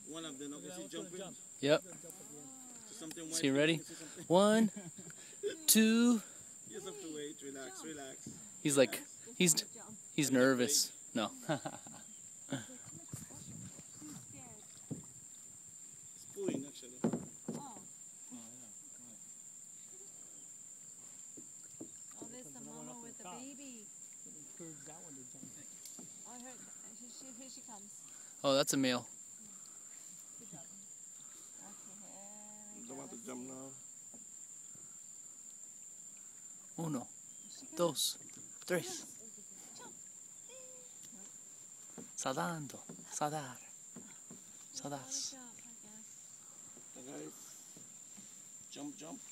One of them, okay, she's jumping. Yep. So you ready? 1, 2. You just have to wait, relax, relax. He's like, he's nervous. No. It's pulling actually. Oh, there's the mama with the baby. Oh, here she comes. Oh, that's a male. Don't want to jump now. 1, 2, 3. Saltando, saltar, saltas. Guys, jump, jump.